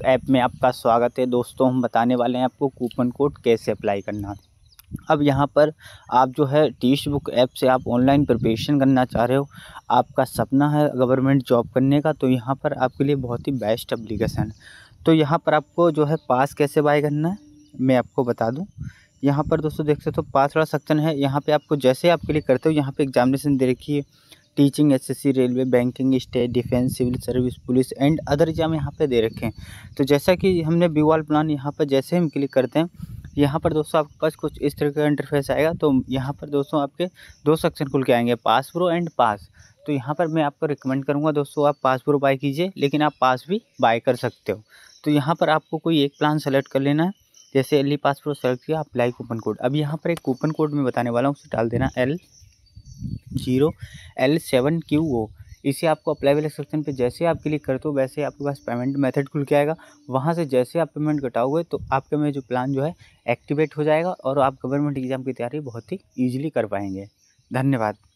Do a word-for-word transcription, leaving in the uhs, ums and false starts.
Book app में आपका स्वागत है। दोस्तों हम बताने वाले हैं आपको कूपन कोड कैसे अप्लाई करना है। अब यहाँ पर आप जो है टीच बुक ऐप से आप ऑनलाइन प्रिपरेशन करना चाह रहे हो, आपका सपना है गवर्नमेंट जॉब करने का, तो यहाँ पर आपके लिए बहुत ही बेस्ट एप्लीकेशन है। तो यहाँ पर आपको जो है पास कैसे बाय करना है मैं आपको बता दूँ। यहाँ पर दोस्तों देख सकते हो पास वाला सेक्शन है। यहाँ पे आपको जैसे आप क्लिक करते हो यहाँ पे एग्जामिनेशन दे रखी है, teaching, SSC, railway, banking, state, defence, civil service, police and other exam यहाँ पे दे रखे हैं। तो जैसा कि हमने व्यू ऑल प्लान यहाँ पर जैसे हम क्लिक करते हैं, यहाँ पर दोस्तों आपके पास कुछ इस तरह का इंटरफेस आएगा। तो यहाँ पर दोस्तों आपके दो सेक्शन खुल के आएंगे, पास प्रो एंड पास। तो यहाँ पर मैं आपको रिकमेंड करूँगा दोस्तों आप पास प्रो बाय कीजिए, लेकिन आप पास भी बाय कर सकते हो। तो यहाँ पर आपको कोई एक प्लान सेलेक्ट कर लेना है। जैसे L E pass pro select किया, अप्लाई कूपन कोड। अब यहाँ पर एक कूपन कोड मैं बताने वाला हूँ, उसे डाल देना L zero L seven Q O. इसे आपको अप्लाई वाले सेक्शन पे जैसे आप क्लिक करते हो वैसे आपके पास पेमेंट मेथड खुल के आएगा। वहाँ से जैसे आप पेमेंट कटाओगे तो आपके में जो प्लान जो है एक्टिवेट हो जाएगा और आप गवर्नमेंट एग्जाम की तैयारी बहुत ही ईजिली कर पाएंगे। धन्यवाद।